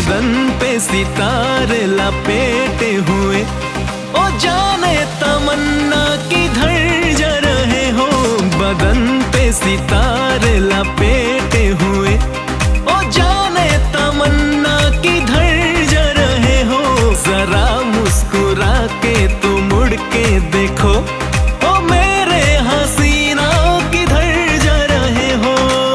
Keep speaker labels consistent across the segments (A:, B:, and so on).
A: बदन पे सितारे लपेटे हुए, ओ जाने तमन्ना किधर जा रहे हो। बदन पे सितारे लपेटे हुए, ओ जाने तमन्ना किधर जा रहे हो। जरा मुस्कुरा के तो मुड़ के देखो, ओ मेरे हसीना किधर जा रहे हो।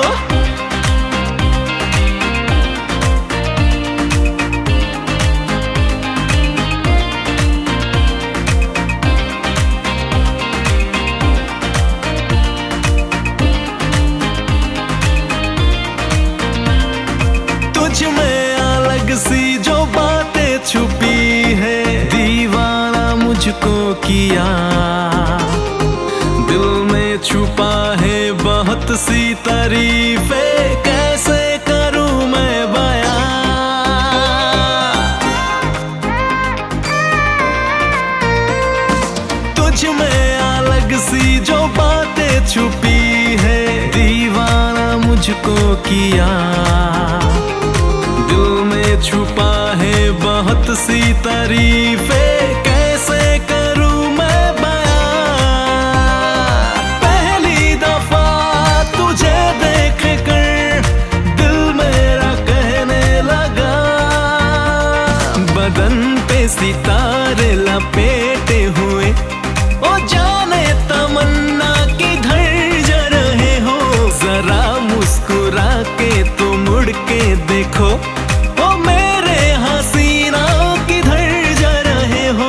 A: तुझ में अलग सी जो बातें छुपी है, दीवाना मुझको किया। दिल में छुपा है बहुत सी तारीफें, कैसे करूं मैं बयां। तुझ में अलग सी जो बातें छुपी है, दीवाना मुझको किया। दिल में छुपा है बहुत सी तारीफें, कैसे करूं मैं बयां। पहली दफा तुझे देख कर दिल मेरा कहने लगा। बदन पे सितारे लपेटे हुए, ओ जाने तमन्ना किधर जा रहे हो। जरा मुस्कुरा के तो मुड़ के देखो, ओ मेरे हसीना किधर जा रहे हो।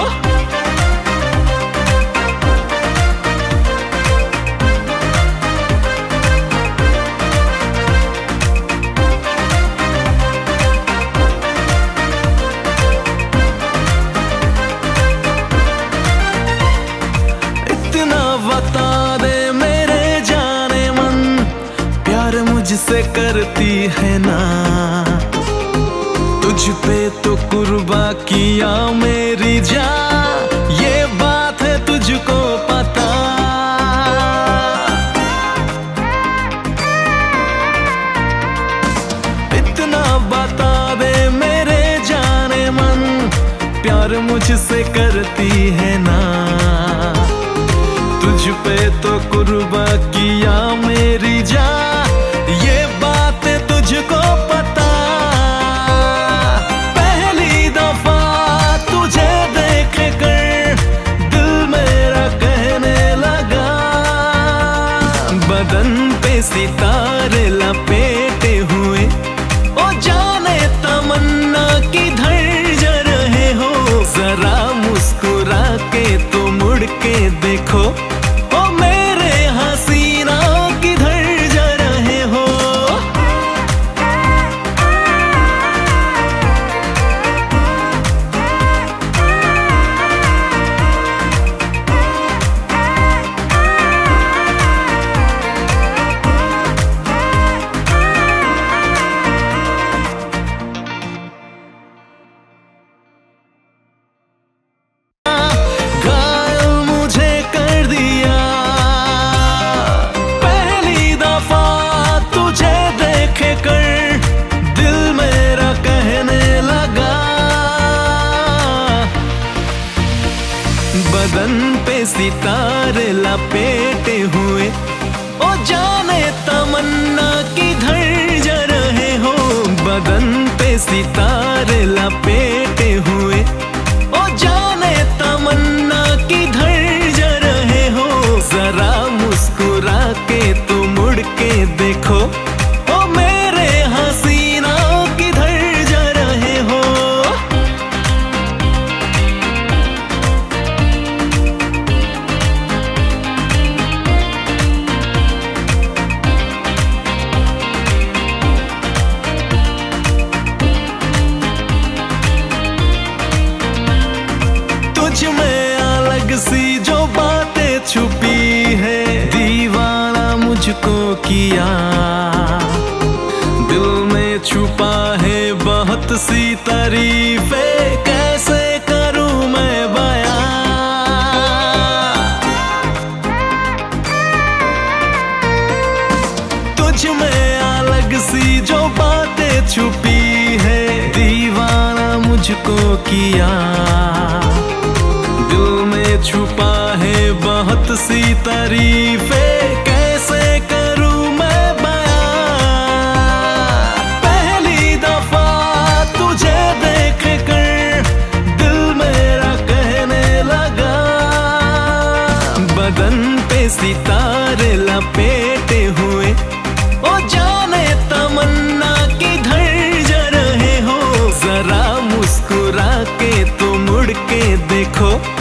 A: इतना बता दे मेरे जाने मन, प्यार मुझसे करती है ना। तुझ पे तो कुर्बा किया मेरी जान, ये बात है तुझको पता। इतना बता दे मेरे जाने मन, प्यार मुझसे करती है ना। तुझ पे तो कुर्बा किया मेरी जान, ये बात है तुझको पता। पहली दफा तुझे देख कर दिल मेरा कहने लगा। बदन पे सितारे लपेटे हुए, ओ जाने तमन्ना किधर जा रहे हो। जरा मुस्कुरा के तो मुड़ के देखो, ओ मेरे हसीना किधर जा रहे हो। घायल मुझे कर दिया। पहली दफा तुझे देख कर दिल मेरा कहने लगा। बदन पे सितारे लपेटे हुए, ओ जाने तमन्ना किधर जा रहे हो। बदन पे सितारे लपेटे हुए, ओ जाने तमन्ना किधर जा रहे हो। जरा मुस्कुरा के तो मुड़ के देखो, ओ मेरे हसीना किधर जा रहे हो। तुझ में अलग सी जो बातें छुपी है, दीवाना मुझको किया। दिल में छुपा है बहुत सी तारीफें, कैसे करूं मैं बयां। तुझ में अलग सी जो बातें छुपी है, तुझको किया। दिल में छुपा है बहुत सी तारीफें, कैसे करूं मैं बयां। पहली दफा तुझे देख कर दिल मेरा कहने लगा। बदन पे सितारे लपेटे हुए, ओ जाने तमन्ना किधर जा रहे हो। जरा मुस्कुरा के तो मुड़ के देखो।